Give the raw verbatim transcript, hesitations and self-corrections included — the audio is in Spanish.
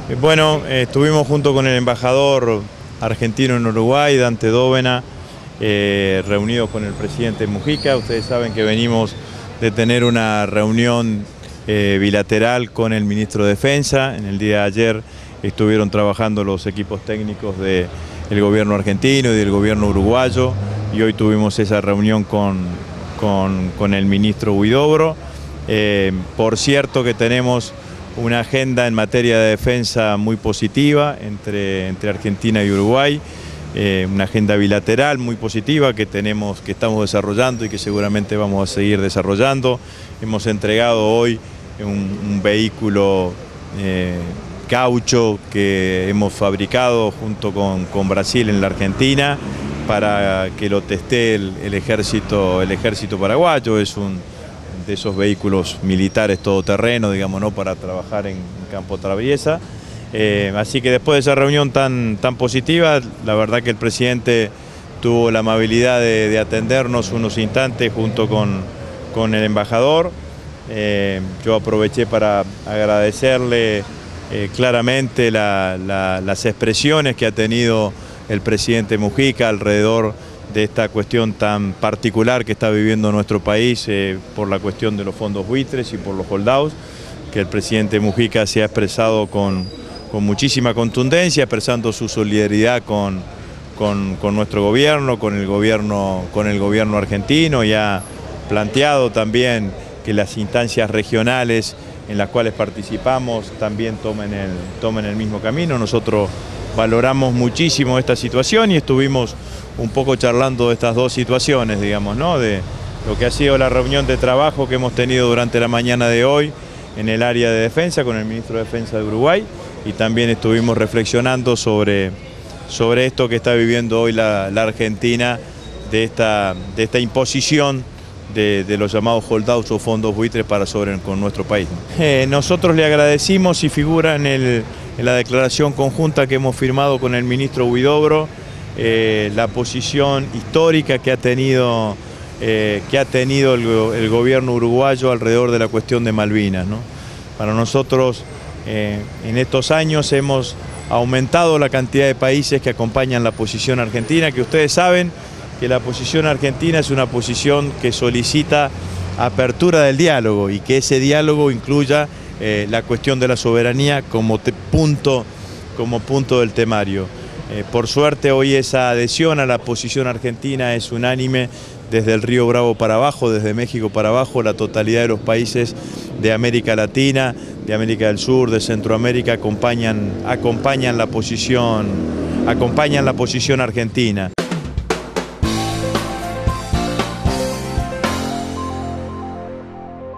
Eh, Bueno, eh, estuvimos junto con el embajador argentino en Uruguay, Dante Dóvena, eh, reunidos con el presidente Mujica. Ustedes saben que venimos de tener una reunión eh, bilateral con el ministro de Defensa. En el día de ayer estuvieron trabajando los equipos técnicos del gobierno argentino y del gobierno uruguayo, y hoy tuvimos esa reunión con, con, con el ministro Huidobro. Eh, por cierto que tenemos una agenda en materia de defensa muy positiva entre, entre Argentina y Uruguay, eh, una agenda bilateral muy positiva que tenemos, que estamos desarrollando y que seguramente vamos a seguir desarrollando. Hemos entregado hoy un, un vehículo eh, caucho que hemos fabricado junto con, con Brasil en la Argentina para que lo testee el, el ejército, el ejército paraguayo. Es un de esos vehículos militares todoterreno, digamos, ¿no?, para trabajar en, en campo traviesa. Eh, así que después de esa reunión tan, tan positiva, la verdad que el presidente tuvo la amabilidad de, de atendernos unos instantes junto con, con el embajador. Eh, yo aproveché para agradecerle eh, claramente la, la, las expresiones que ha tenido el presidente Mujica alrededor de esta cuestión tan particular que está viviendo nuestro país eh, por la cuestión de los fondos buitres y por los holdouts, que el presidente Mujica se ha expresado con, con muchísima contundencia, expresando su solidaridad con, con, con nuestro gobierno, con el gobierno, con el gobierno argentino, y ha planteado también que las instancias regionales en las cuales participamos también tomen el, tomen el mismo camino. Nosotros valoramos muchísimo esta situación y estuvimos un poco charlando de estas dos situaciones, digamos, ¿no?, de lo que ha sido la reunión de trabajo que hemos tenido durante la mañana de hoy en el área de defensa con el ministro de Defensa de Uruguay, y también estuvimos reflexionando sobre, sobre esto que está viviendo hoy la, la Argentina, de esta, de esta imposición de, de los llamados holdouts o fondos buitres para sobre con nuestro país. Eh, nosotros le agradecimos, y figura en, el, en la declaración conjunta que hemos firmado con el ministro Huidobro, Eh, la posición histórica que ha tenido, eh, que ha tenido el, el gobierno uruguayo alrededor de la cuestión de Malvinas, ¿no? Para nosotros, eh, en estos años hemos aumentado la cantidad de países que acompañan la posición argentina, que ustedes saben que la posición argentina es una posición que solicita apertura del diálogo, y que ese diálogo incluya eh, la cuestión de la soberanía como, te, punto, como punto del temario. Eh, por suerte hoy esa adhesión a la posición argentina es unánime desde el Río Bravo para abajo, desde México para abajo. La totalidad de los países de América Latina, de América del Sur, de Centroamérica acompañan, acompañan, la, posición, acompañan la posición argentina.